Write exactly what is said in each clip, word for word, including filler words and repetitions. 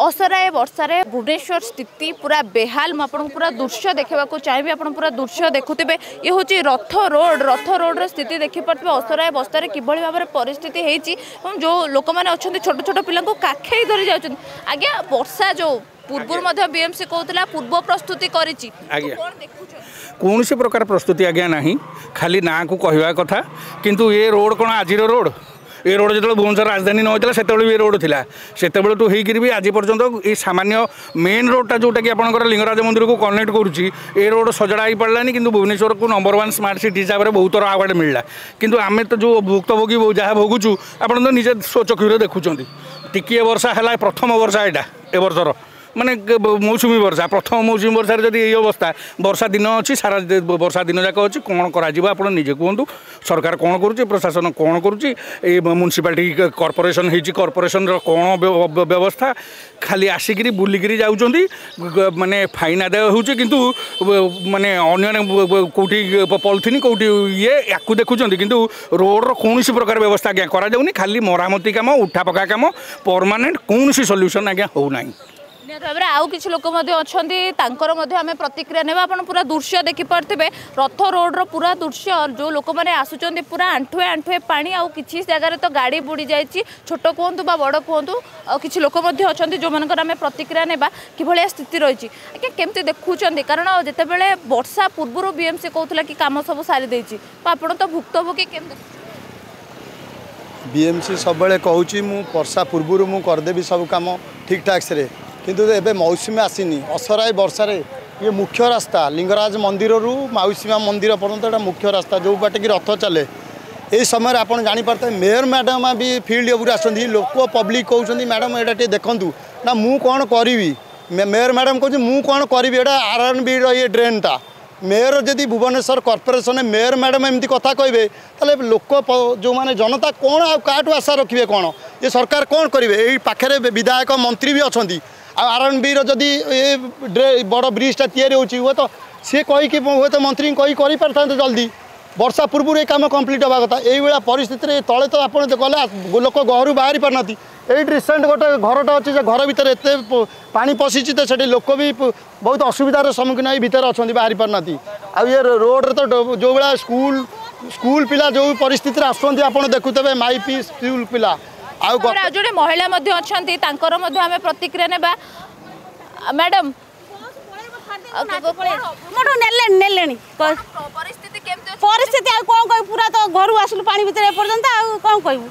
असराए वर्षारे भुवनेश्वर स्थिति पूरा बेहाल मुझे पूरा दृश्य देखा चाहिए आप पूरा दृश्य देखुवे ये हूँ रथ रोड रथ रोड स्थिति देखिपे असराए वर्षारे किभली भाव में परिस्थिति होती जो लोक मैंने अच्छा छोट छोट पिला काखे धरी जाऊँ आज्ञा वर्षा जो पूर्व बीएमसी कहला पूर्व प्रस्तुति करी कौन सी प्रकार प्रस्तुति आज्ञा ना खाली ना को कहवा कथा किंतु ये रोड कौन आज रोड ये रोड जो भुवनेश्वर राजधानी नई से ये रोड थी से होकर भी आज पर्यटन ये सामान्य मेन रोडटा जोटा कि आपंकर लिंगराज मंदिर को कनेक्ट करुच्ची ए रोड सजड़ा हो पारानी कि भुवनेश्वर को नंबर वन स्मार्ट सिटी हिसाब से बहुत थर आवार्ड मिलला किंतु आम तो जो भुक्तभोगी जहाँ भोगुचु आप तो निजे स्वचक्षुरे देखुं टिके वर्षा है प्रथम वर्षा यहाँ ए वर्षर माने मौसुमी वर्षा प्रथम मौसुमी वर्षा जब ये अवस्था वर्षा दिन अच्छी सारा वर्षा दिन जाक अच्छी कौन कर निजे कहतु सरकार कौन करुच्ची प्रशासन कौन करुच्ची म्युनिसिपालिटी कॉर्पोरेशन होती कॉर्पोरेशन कौन व्यवस्था खाली आसिक बुलिकी जाऊँगी माने फाइन आदाय होची किंतु माने अन्य कौटी पॉलिथिन कौटी ये या देखुं किंतु रोड कौन प्रकार व्यवस्था आज्ञा करा खाली मरामती काम उठा पका काम परमानेंट कौन सल्यूशन आज्ञा होना भाव आउ कि लोक आम प्रतिक्रिया ने पूरा दृश्य देखिपे रथ रोड रो पूरा दृश्य जो लोक मैंने आसुच्च पूरा आंठुए आंठुए पानी आउ कि जगार तो गाड़ी बुड़ी जाए छोट कहतु बड़ कहतु कि लोक अच्छा जो मान आम प्रतिक्रिया ने कि स्थिति रही है केमती देखुं कारण जितेबाला वर्षा पूर्व बीएमसी कहला कि कम सब सारी देती आप तो भुक्तभोगी केमती बीएमसी सब कहूँ मु वर्षा पूर्व मु करदेवी सब कम ठीक ठाक से किंतु एबे मौसुमी आसीनी असराए वर्षारे ये मुख्य रास्ता लिंगराज मंदिर रु माउसीमा मंदिर पर्यंत एटा मुख्य रास्ता जो बाटे कि रथ चले यही समय आप जानीपारे मेयर मैडम भी फिल्ड उपरे आसती लोक पब्लिक कहते मैडम एटा टे देखूँ ना मु कौन करी मेयर मैडम कहते मु कौन करी एटा आर एन बी ये ड्रेनटा मेयर जदि भुवनेश्वर कॉर्पोरेशन मेयर मैडम एमती कथा कहे ताले लोक जो माने जनता कौन आठू आशा रखिए कौन ये सरकार कौन करेंगे यही पाखे विधायक मंत्री भी अच्छा आर एन बी रदि ये बड़ ब्रिजटा तैयारी होची हुए तो सी कहीकि हुए तो मंत्री कही कर जल्दी वर्षा पूर्व ये कम कम्प्लीट हवा कथा यही परिस्थिति तले तो आप गले लोक घर बाहरी पारना ये रिसेंट गोटे घरटा अच्छे घर भितर एत पानी पशिची तो से लोक भी बहुत असुविधार सम्मुखीन हो भितर अच्छा बाहरी पारना आ ये रोड तो जो भाया स्कूल स्कूल पिला जो परिस्थिति आसुँच आप देखुवे माइपी स्कूल पिला आउ जोड़े महिला आम प्रतिक्रिया ने मैडम परिस्थिति कौन कह पूरा तो घर आसलु पानी भितर एपर्यंत कौन कहूँ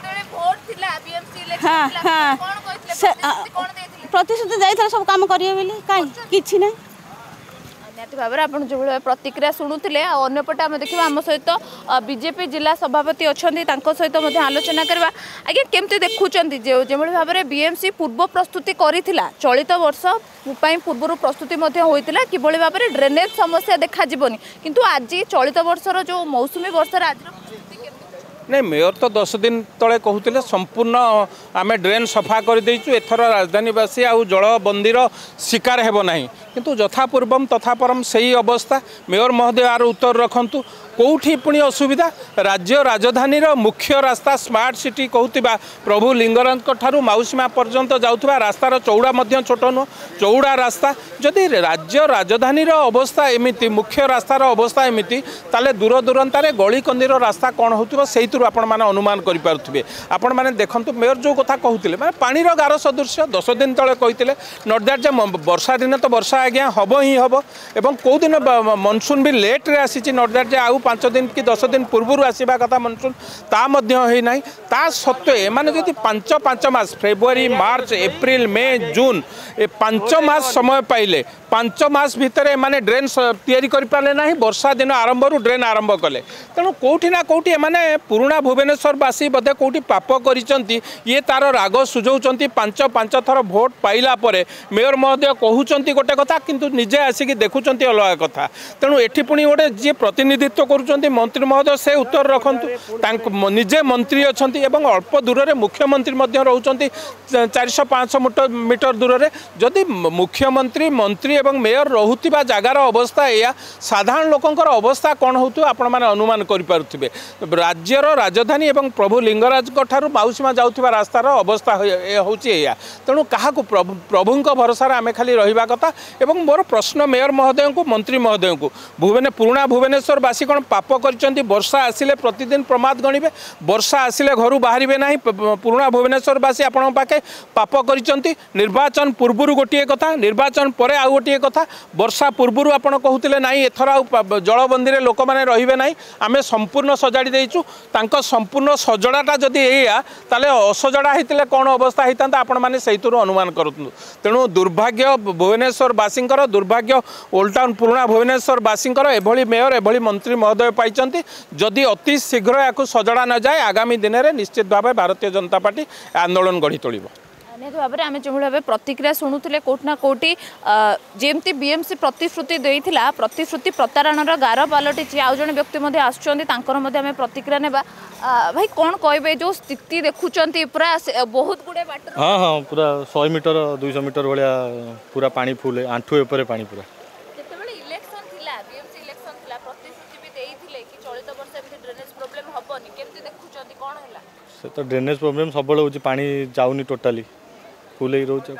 प्रतिश्रुति जाइए सब काम करेंगे कहीं किसी ना निहती भाव में आप जो प्रतिक्रिया शुणुले अंपटे आम देखा आम सहित बीजेपी जिला सभापति अच्छा सहित आलोचना करवा आज्ञा केमती देखुं जो भाव में बीएमसी पूर्व प्रस्तुति करथिला चलित वर्ष पूर्व प्रस्तुति होता कि भाव में ड्रेनेज समस्या देखा किंतु आज चलित वर्षर जो मौसुमी वर्षर आज नहीं मेयर तो दस दिन तले कहते संपूर्ण आम ड्रेन सफा कर देचु एथर राजधानीवासी आउ जलबंदीर शिकार हेब नहीं किंतु यथापूर्वम तथापरम सही अवस्था मेयर महोदय आर उत्तर रखंतु कौटी पुणी असुविधा राज्य राजधानी मुख्य रास्ता स्मार्ट सिटी कहूबा प्रभु लिंगराज ठारू माउसीमा पर्यंत जाऊा रास्तार चौड़ा छोट नुह चौड़ा रास्ता जदि राज्य राजधानी अवस्था एमती मुख्य रास्तार अवस्था एमती ताले दूर दूरांतार गली कंदीर रास्ता कौन हो से आपण मैंने अनुमान करें आपण मैंने देखते मेयर जो कथा कहते मैं पानीर गार सदृश दस दिन तले कहते नट दैट वर्षा दिन तो वर्षा आज्ञा हम ही हम और कौ दिन मनसून भी लेट्रे आसी नट दैट आउ पांच दिन कि दस दिन पूर्व आसवा कथा मनसून ता ना ता सत्वे माने जदि पांच पांच मास फेब्रुआरी मार्च एप्रिल मे जून ए पांच मास समय पाइले पांच मास भितर माने ड्रेन तैयारी कर पारे ना वर्षा दिन आरंभ ड्रेन आरंभ कले तेणु कौटी ना कौटी माने पुराणा भुवनेश्वरवासी बोधे कौटी पाप करिसंती ये तार राग सुझाउछंती पांच पांच थर भोट पाइला परे मेयर महोदय कहउछंती गोटे कथा किंतु निजे आसिक देखुछंती अलग कथा तेणु एठी पुणी गोटे जी प्रतिनिधित्व करुँच मंत्री महोदय से उत्तर रखु निजे मंत्री अच्छा एवं अल्प दूर में मुख्यमंत्री रोच चार सौ पाँच मीटर मीटर दूर में जदि मुख्यमंत्री मंत्री एवं मेयर रोहुतिबा जगार अवस्था या साधारण लोकंकर अवस्था कौन हो आपण मैंने अनुमान करें राज्यर राजधानी एवं प्रभु लिंगराज ठारू माउसीमा जाऊा रास्तार अवस्था हूँ तेणु क्या प्रभु भरोसा आम खाली रहा कथा एवं मोर प्रश्न मेयर महोदय को मंत्री महोदय को भुवने पुराणा भुवनेश्वरवासी कौन पाप कर वर्षा आसिले प्रतिदिन प्रमाद गणिबे वर्षा आसिले घर बाहर ना पुराणा भुवनेश्वरवासी आपण पाखे पाप कर निर्वाचन पूर्व गोटे कथा निर्वाचन पर आउ गोटे कथा वर्षा पूर्व आपड़ कहते ना एथर आ जलबंदी में लोक मैंने रे ना आम संपूर्ण सजाड़ी देचु संपूर्ण सजड़ाटा जदि या ताले असजड़ा होते कौन अवस्था होता आपण मैंने से अनुमान करूँ तेणु दुर्भाग्य भुवनेश्वरवासी दुर्भाग्य ओल्ड टाउन पुराणा भुवनेश्वरवासी एभली मेयर एभली मंत्री महोदय पाई जदि अति शीघ्र या सजड़ा न जाए आगामी दिन में निश्चित भाव भारतीय जनता पार्टी आंदोलन गढ़ी तोड़ निहत भाव में आम जो भाव प्रतिक्रिया शुणुले कौट ना कौटी जमती बीएमसी प्रतिश्रुति देता प्रतिश्रुति प्रतारणर गार पलटि आउ जड़े व्यक्ति आसमें प्रतिक्रिया ने भाई कौन कहे जो स्थिति देखुंत पूरा बहुत गुड़े बाट हाँ हाँ पूरा सौ मीटर दुई मीटर भाया पूरा पानी फुल आंठु एपर पानी पूरा से तो ड्रेनेज प्रॉब्लम सब हो पानी जाऊनी टोटाली फुल ही रोच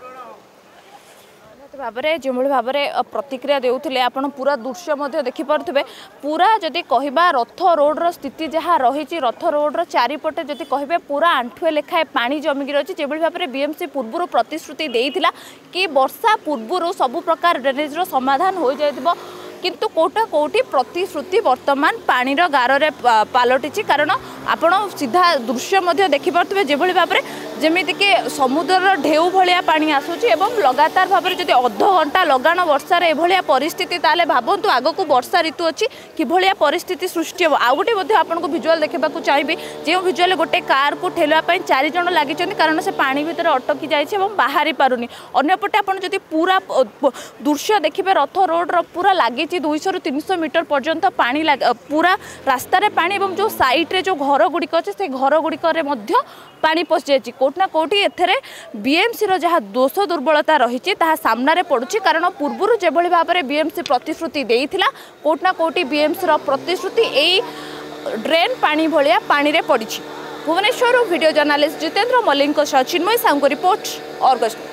भाव में जो भाव में प्रतिक्रिया देते आप पूरा दृश्य देखिपे पूरा जदि कहवा रथ रोड्र स्थिति जहाँ रही रथ रोड्र चारिपटे जदि कहे पूरा आंठुए लेखाए पानी जमिकी रही जो भाव में बीएमसी पूर्व प्रतिश्रुति देता कि वर्षा पूर्व सबु प्रकार ड्रेनेज्र समाधान हो जाए किंतु कोटा कोटी प्रतिश्रुति वर्तमान पानी गारे पलटि कारण आपण सीधा दृश्य देखिपे जो भाव में जमीक समुद्र ढेउ भाया पानी आसूची एवं लगातार भाव में जब अध घंटा लगाण वर्षार एभलिया परिस्थिति ताले भावतु आग को वर्षा ऋतु अच्छी कि भाया परिस्थिति सृष्टि हो आउ गोटे आपको भिजुआल देखा चाहिए जो भिजुआल गोटे कार को ठेलवाई चार जन लगी कारण से पानी भितर अटकी जाए बाहरी पारुनी अंपटे आप पूरा दृश्य देखिए रथ रोड्र पूरा लगी दुईश रु तीन सौ मीटर पर्यंत पानी पूरा रास्तार पानी और जो साइड्रे जो घर गुड़िक अच्छे से घर गुड़िक पानी पशि जाए कोटना कोटी एथेरे बीएमसी रो जहाँ दोष दुर्बलता रही सामने पड़ुछि कारण पूर्व जो भाव में बीएमसी प्रतिश्रुति देइथिला कोटना कोटी बीएमसी रो प्रतिश्रुति एई ड्रेन पानी भलिया पानी रे पड़ी। Bhubaneswar video journalist Jitendra Mallik Chinmay Sahu report Argus.